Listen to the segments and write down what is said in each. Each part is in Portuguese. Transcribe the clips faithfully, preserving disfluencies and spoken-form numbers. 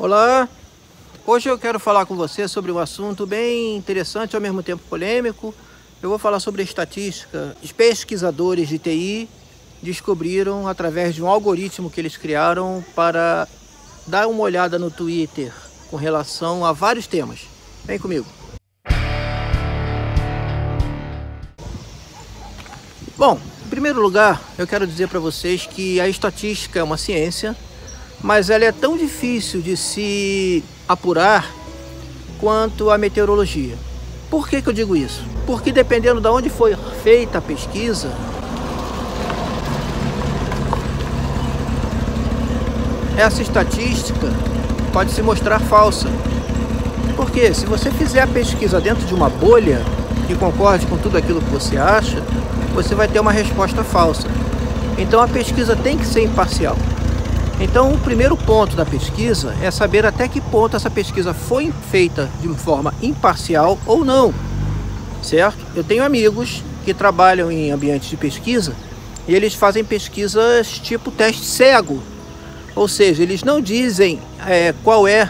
Olá, hoje eu quero falar com você sobre um assunto bem interessante e ao mesmo tempo polêmico. Eu vou falar sobre a estatística. Os pesquisadores de T I descobriram através de um algoritmo que eles criaram para dar uma olhada no Twitter com relação a vários temas. Vem comigo. Bom, em primeiro lugar, eu quero dizer para vocês que a estatística é uma ciência, mas ela é tão difícil de se apurar quanto a meteorologia. Por que que eu digo isso? Porque dependendo de onde foi feita a pesquisa, essa estatística pode se mostrar falsa. Porque se você fizer a pesquisa dentro de uma bolha que concorde com tudo aquilo que você acha, você vai ter uma resposta falsa. Então a pesquisa tem que ser imparcial. Então o primeiro ponto da pesquisa é saber até que ponto essa pesquisa foi feita de forma imparcial ou não, certo? Eu tenho amigos que trabalham em ambientes de pesquisa e eles fazem pesquisas tipo teste cego, ou seja, eles não dizem é, qual é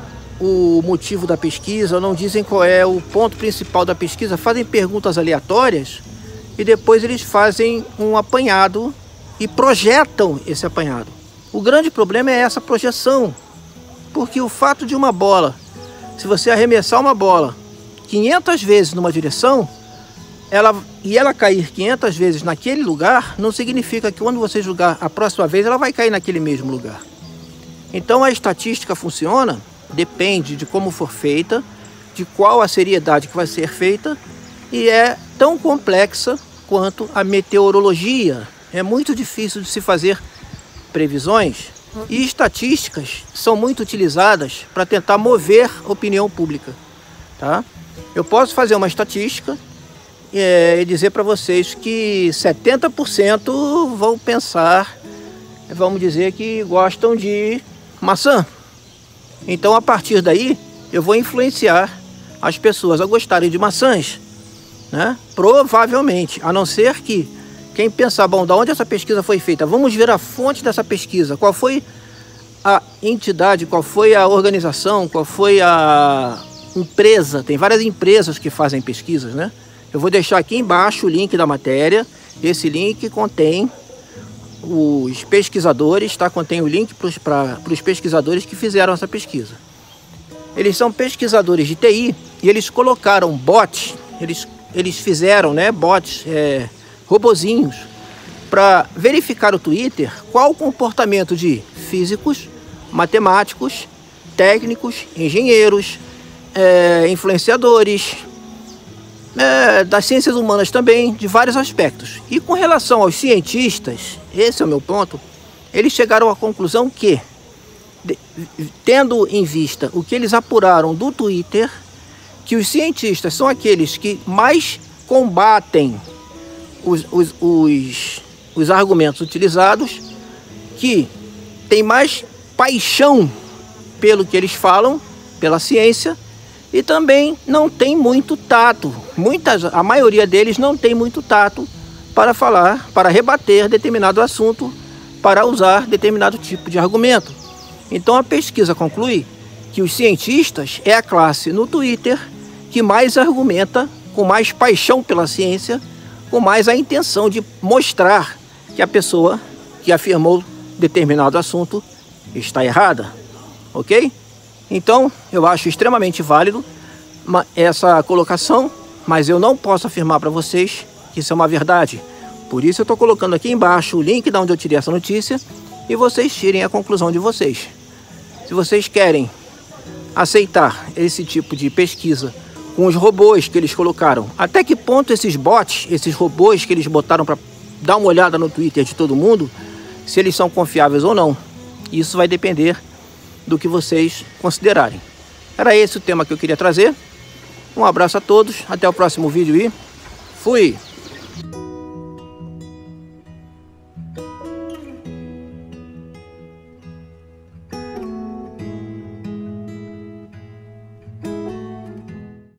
o motivo da pesquisa, não dizem qual é o ponto principal da pesquisa, fazem perguntas aleatórias e depois eles fazem um apanhado e projetam esse apanhado. O grande problema é essa projeção, porque o fato de uma bola, se você arremessar uma bola quinhentas vezes numa direção, ela, e ela cair quinhentas vezes naquele lugar, não significa que quando você jogar a próxima vez, ela vai cair naquele mesmo lugar. Então a estatística funciona, depende de como for feita, de qual a seriedade que vai ser feita, e é tão complexa quanto a meteorologia. É muito difícil de se fazer previsões, e estatísticas são muito utilizadas para tentar mover opinião pública, tá? Eu posso fazer uma estatística é, e dizer para vocês que setenta por cento vão pensar, vamos dizer que gostam de maçã. Então a partir daí eu vou influenciar as pessoas a gostarem de maçãs, né? Provavelmente, a não ser que quem pensar, bom, da onde essa pesquisa foi feita? Vamos ver a fonte dessa pesquisa. Qual foi a entidade, qual foi a organização, qual foi a empresa? Tem várias empresas que fazem pesquisas, né? Eu vou deixar aqui embaixo o link da matéria. Esse link contém os pesquisadores, tá? Contém o link para os pesquisadores que fizeram essa pesquisa. Eles são pesquisadores de T I e eles colocaram bots, eles, eles fizeram, né, bots, é, robozinhos, para verificar o Twitter, qual o comportamento de físicos, matemáticos, técnicos, engenheiros, é, influenciadores, é, das ciências humanas também, de vários aspectos. E com relação aos cientistas, esse é o meu ponto, eles chegaram à conclusão que, de, tendo em vista o que eles apuraram do Twitter, que os cientistas são aqueles que mais combatem Os, os, os, os argumentos utilizados, que tem mais paixão pelo que eles falam, pela ciência, e também não tem muito tato. Muitas, a maioria deles não tem muito tato para falar, para rebater determinado assunto, para usar determinado tipo de argumento. Então a pesquisa conclui que os cientistas é a classe no Twitter que mais argumenta, com mais paixão pela ciência, com mais a intenção de mostrar que a pessoa que afirmou determinado assunto está errada, ok? Então, eu acho extremamente válido essa colocação, mas eu não posso afirmar para vocês que isso é uma verdade. Por isso eu estou colocando aqui embaixo o link de onde eu tirei essa notícia e vocês tirem a conclusão de vocês. Se vocês querem aceitar esse tipo de pesquisa com os robôs que eles colocaram, até que ponto esses bots, esses robôs que eles botaram para dar uma olhada no Twitter de todo mundo, se eles são confiáveis ou não. Isso vai depender do que vocês considerarem. Era esse o tema que eu queria trazer. Um abraço a todos, até o próximo vídeo e fui!